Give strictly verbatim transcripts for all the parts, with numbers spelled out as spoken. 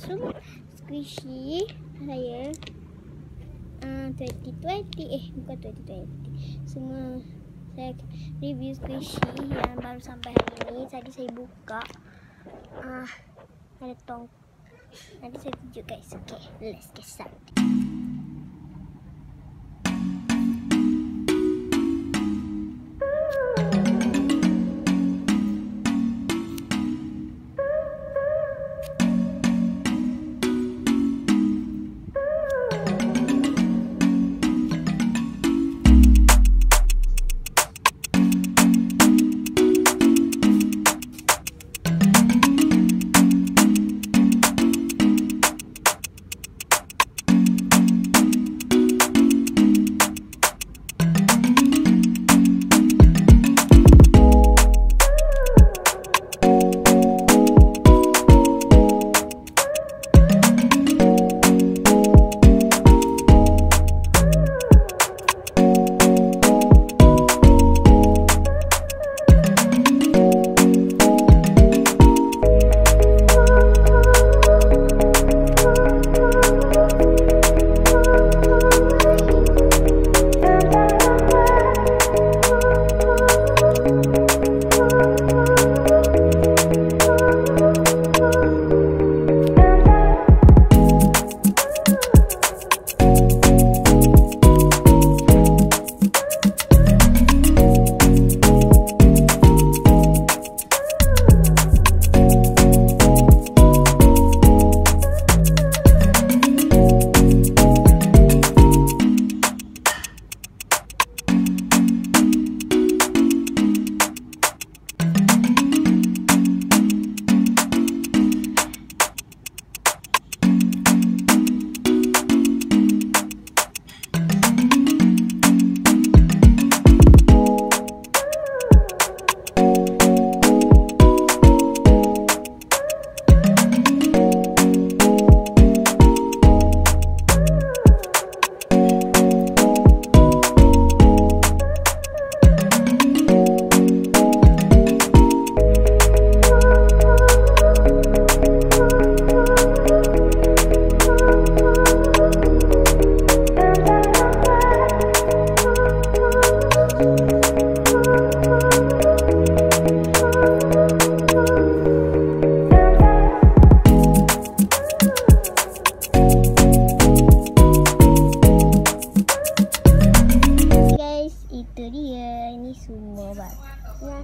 semua squishy saya uh, dua ribu dua puluh eh bukan dua ribu dua puluh semua saya review squishy yang baru sampai hari ini. Tadi saya buka ah uh, ada tong. Nanti saya tunjuk guys. Okay, let's get started. Itu dia, ini semua barangnya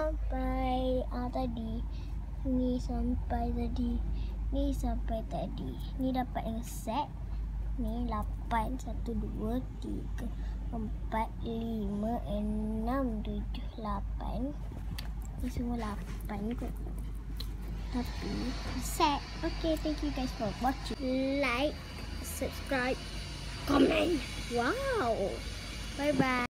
sampai ah tadi, ni sampai tadi, ni sampai tadi, ni dapat yang set, ni lapan, satu, dua, tiga, empat, lima, enam, tujuh, lapan, ni semua lapan kot, tapi set. Okay, thank you guys for watching. Like, subscribe, comment. Wow, bye bye.